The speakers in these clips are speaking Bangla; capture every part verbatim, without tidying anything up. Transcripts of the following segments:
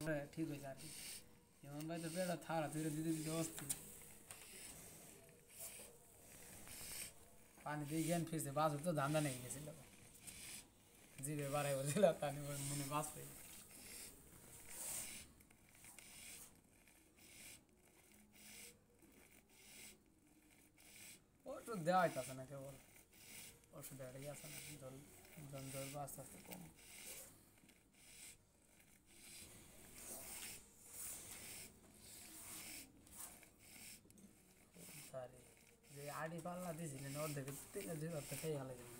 ঠিক হয়েছে আর কি ইমন ভাই তো পেটা থাড়া ধরে দিতে দিতে অস্থির পানি দিয়ে জ্ঞান ফিরছে বাছুর তো ধান্দা নেই গেছিল জিভে বাড়াই বলছিল পানি মনে বাস পেয়ে ওষুধ দেওয়া হইতেছে না কেবল ওষুধ দেওয়াটাই আছে না জল জল জল আস্তে আস্তে কম সরি যে আড়ি পাল্লা দিয়েছিলেন অর্ধেক তিনে দুই ভাবতে খেয়ে হালে যাবেন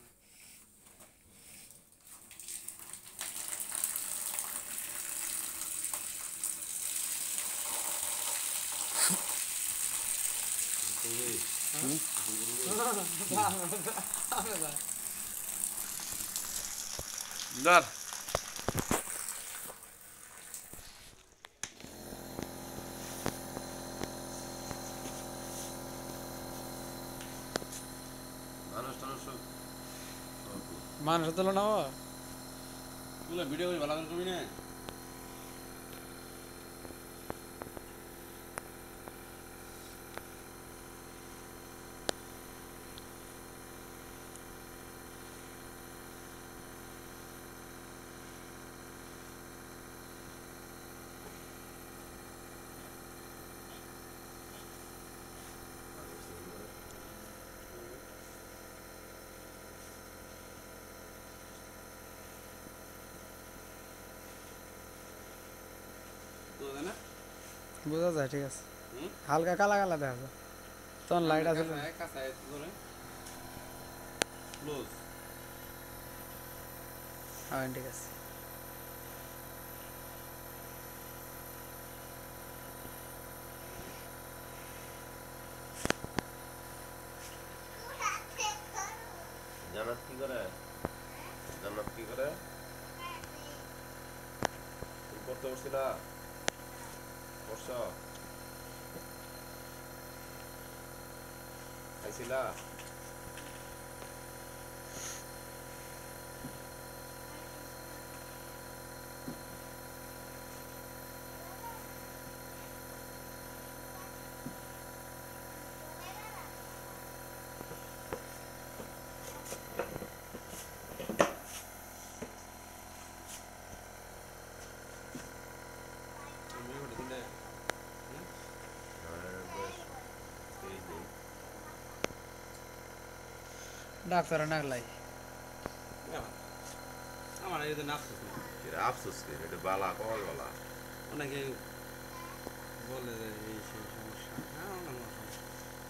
Dar. মানুষ তুলো না তুলে ভিডিও করে ভালো করে করবি না বোঝা যায় ঠিক আছে হালকা কালা কালা দেখা যায় তখন লাইট আছে হ্যাঁ ঠিক আছে জান্নাত কি করে জান্নাত কি করে তুমি পড়তে বসছিলা পড়ছ খাইছিলা ডাক্তার নাগলাই আমার এই জন্য আফসোস নেই এটা আফসোস কি এটা বালা কল বালা অনেকে বলে যে এই সেই সমস্যা হ্যাঁ অনেক সমস্যা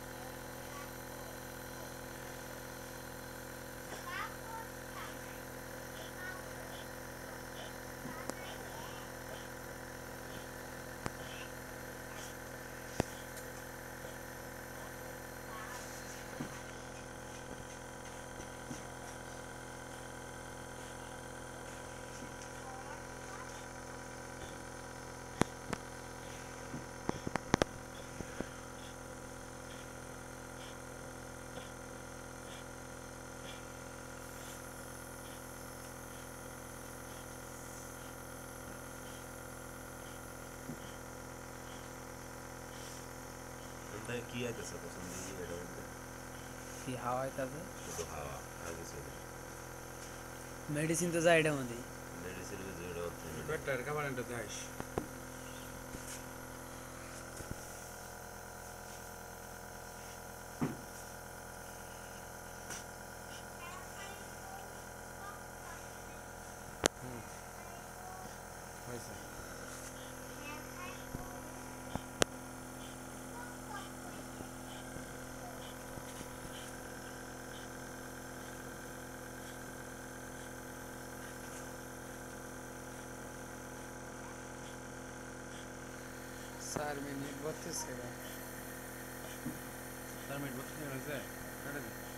কি আইতেছে পছন্দ এটা বলতে কি হাওয়া আইতাছে শুধু হাওয়া আর কিছু না মেডিসিন তো যায় এটার মধ্যে মেডিসিন যেটা হচ্ছে পেটটার খাবারটা দেখাইস হয়েছে চার মিনিট বত্রিশ সেকেন্ড চার মিনিট বত্রিশ হয়েছে